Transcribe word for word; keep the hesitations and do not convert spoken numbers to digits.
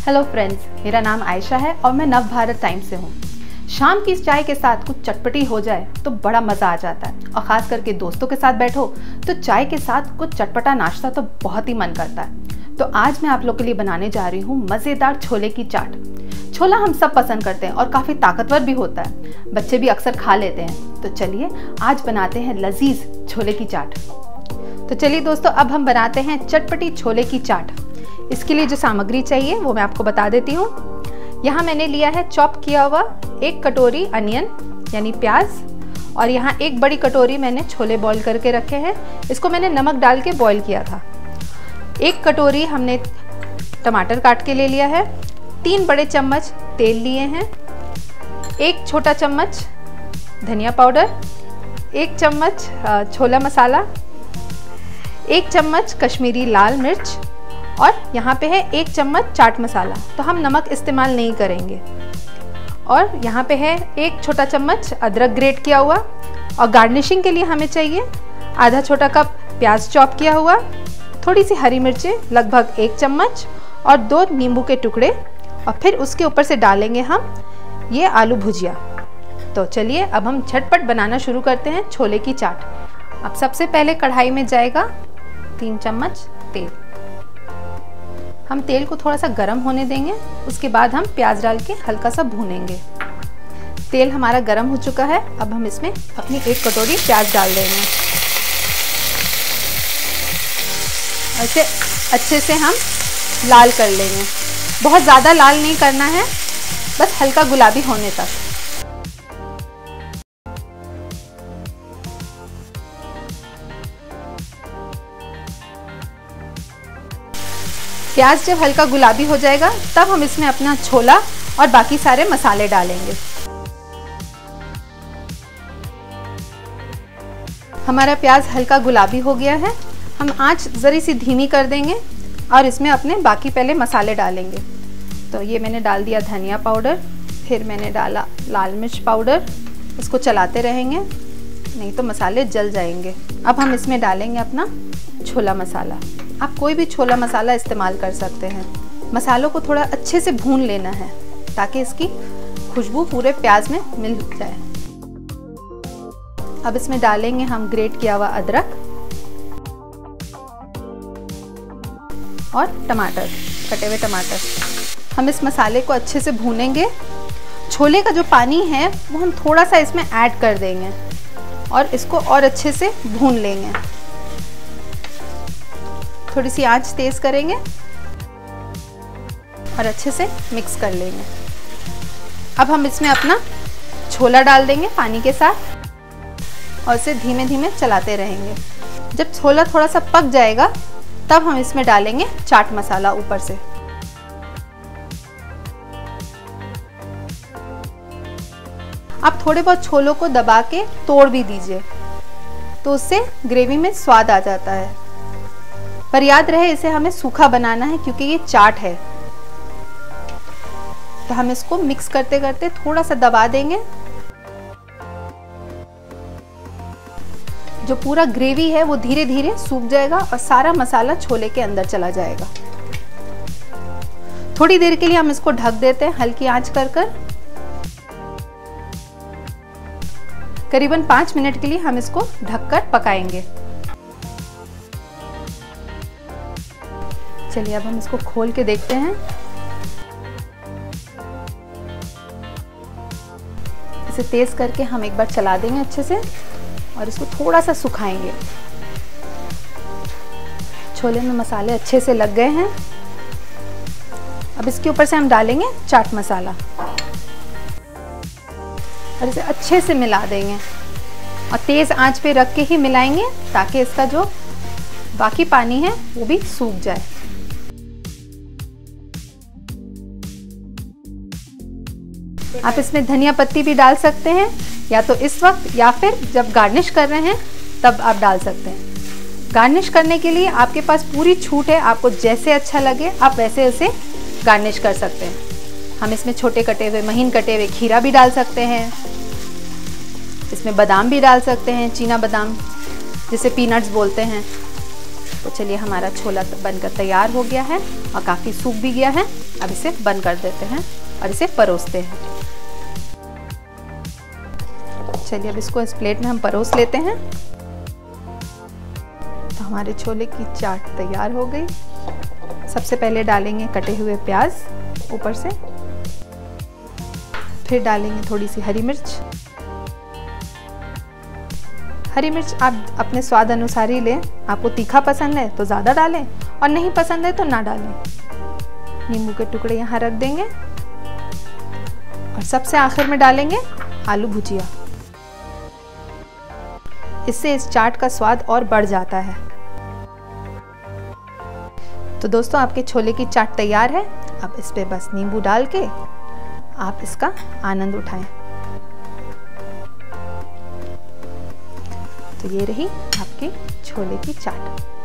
Hello friends, मेरा नाम आयशा है और मैं नव भारत टाइम से हूँ। शाम की चाय के साथ कुछ चटपटी हो जाए तो बड़ा मज़ा आ जाता है और ख़ास करके दोस्तों के साथ बैठो तो चाय के साथ कुछ चटपटा नाश्ता तो बहुत ही मन करता है। तो आज मैं आप लोग के लिए बनाने जा रही हूँ मज़ेदार छोले की चाट। छोला हम सब पसंद करते हैं और काफ़ी ताकतवर भी होता है, बच्चे भी अक्सर खा लेते हैं। तो चलिए आज बनाते हैं लजीज छोले की चाट। तो चलिए दोस्तों, अब हम बनाते हैं चटपटी छोले की चाट। इसके लिए जो सामग्री चाहिए वो मैं आपको बता देती हूँ। यहाँ मैंने लिया है चॉप किया हुआ एक कटोरी अनियन यानी प्याज, और यहाँ एक बड़ी कटोरी मैंने छोले बॉईल करके रखे हैं। इसको मैंने नमक डाल के बॉईल किया था। एक कटोरी हमने टमाटर काट के ले लिया है। तीन बड़े चम्मच तेल लिए हैं। एक छोटा चम्मच धनिया पाउडर, एक चम्मच छोला मसाला, एक चम्मच कश्मीरी लाल मिर्च, और यहाँ पे है एक चम्मच चाट मसाला। तो हम नमक इस्तेमाल नहीं करेंगे। और यहाँ पे है एक छोटा चम्मच अदरक ग्रेट किया हुआ, और गार्निशिंग के लिए हमें चाहिए आधा छोटा कप प्याज चॉप किया हुआ, थोड़ी सी हरी मिर्चें लगभग एक चम्मच, और दो नींबू के टुकड़े, और फिर उसके ऊपर से डालेंगे हम ये आलू भुजिया। तो चलिए अब हम झटपट बनाना शुरू करते हैं छोले की चाट। अब सबसे पहले कढ़ाई में जाएगा तीन चम्मच तेल। हम तेल को थोड़ा सा गर्म होने देंगे, उसके बाद हम प्याज डाल के हल्का सा भूनेंगे। तेल हमारा गर्म हो चुका है। अब हम इसमें अपनी एक कटोरी प्याज डाल देंगे। ऐसे अच्छे से हम लाल कर लेंगे। बहुत ज़्यादा लाल नहीं करना है, बस हल्का गुलाबी होने तक। प्याज जब हल्का गुलाबी हो जाएगा तब हम इसमें अपना छोला और बाकी सारे मसाले डालेंगे। हमारा प्याज हल्का गुलाबी हो गया है। हम आंच ज़री सी धीमी कर देंगे और इसमें अपने बाकी पहले मसाले डालेंगे। तो ये मैंने डाल दिया धनिया पाउडर, फिर मैंने डाला लाल मिर्च पाउडर। इसको चलाते रहेंगे, नहीं तो मसाले जल जाएंगे। अब हम इसमें डालेंगे अपना छोला मसाला। आप कोई भी छोला मसाला इस्तेमाल कर सकते हैं। मसालों को थोड़ा अच्छे से भून लेना है ताकि इसकी खुशबू पूरे प्याज में मिल जाए। अब इसमें डालेंगे हम ग्रेट किया हुआ अदरक और टमाटर, कटे हुए टमाटर। हम इस मसाले को अच्छे से भूनेंगे। छोले का जो पानी है वो हम थोड़ा सा इसमें ऐड कर देंगे और इसको और अच्छे से भून लेंगे। थोड़ी सी आंच तेज करेंगे और अच्छे से मिक्स कर लेंगे। अब हम इसमें अपना छोला डाल देंगे पानी के साथ और इसे धीमे धीमे चलाते रहेंगे। जब छोला थोड़ा सा पक जाएगा तब हम इसमें डालेंगे चाट मसाला ऊपर से। आप थोड़े बहुत छोलों को दबा के तोड़ भी दीजिए तो उससे ग्रेवी में स्वाद आ जाता है। पर याद रहे इसे हमें सूखा बनाना है क्योंकि ये चाट है। तो हम इसको मिक्स करते करते थोड़ा सा दबा देंगे। जो पूरा ग्रेवी है वो धीरे धीरे सूख जाएगा और सारा मसाला छोले के अंदर चला जाएगा। थोड़ी देर के लिए हम इसको ढक देते हैं हल्की आंच कर कर। करीबन पाँच मिनट के लिए हम इसको ढककर पकाएंगे। चलिए अब हम इसको खोल के देखते हैं। इसे तेज करके हम एक बार चला देंगे अच्छे से और इसको थोड़ा सा सुखाएंगे। छोले में मसाले अच्छे से लग गए हैं। अब इसके ऊपर से हम डालेंगे चाट मसाला और इसे अच्छे से मिला देंगे और तेज आंच पे रख के ही मिलाएंगे ताकि इसका जो बाकी पानी है वो भी सूख जाए। आप इसमें धनिया पत्ती भी डाल सकते हैं, या तो इस वक्त या फिर जब गार्निश कर रहे हैं तब आप डाल सकते हैं। गार्निश करने के लिए आपके पास पूरी छूट है। आपको जैसे अच्छा लगे आप वैसे उसे गार्निश कर सकते हैं। हम इसमें छोटे कटे हुए महीन कटे हुए खीरा भी डाल सकते हैं। इसमें बादाम भी डाल सकते हैं, चीना बादाम जिसे पीनट्स बोलते हैं। तो चलिए हमारा छोला बनकर तैयार हो गया है और काफ़ी सूख भी गया है। अब इसे बंद कर देते हैं और इसे परोसते हैं। चलिए अब इसको इस प्लेट में हम परोस लेते हैं। तो हमारे छोले की चाट तैयार हो गई। सबसे पहले डालेंगे कटे हुए प्याज ऊपर से, फिर डालेंगे थोड़ी सी हरी मिर्च। हरी मिर्च आप अपने स्वाद अनुसार ही लें। आपको तीखा पसंद है तो ज़्यादा डालें और नहीं पसंद है तो ना डालें। नींबू के टुकड़े यहाँ रख देंगे और सबसे आखिर में डालेंगे आलू भुजिया। इससे इस चाट का स्वाद और बढ़ जाता है। तो दोस्तों आपके छोले की चाट तैयार है। अब इस पे बस नींबू डाल के आप इसका आनंद उठाएं। तो ये रही आपकी छोले की चाट।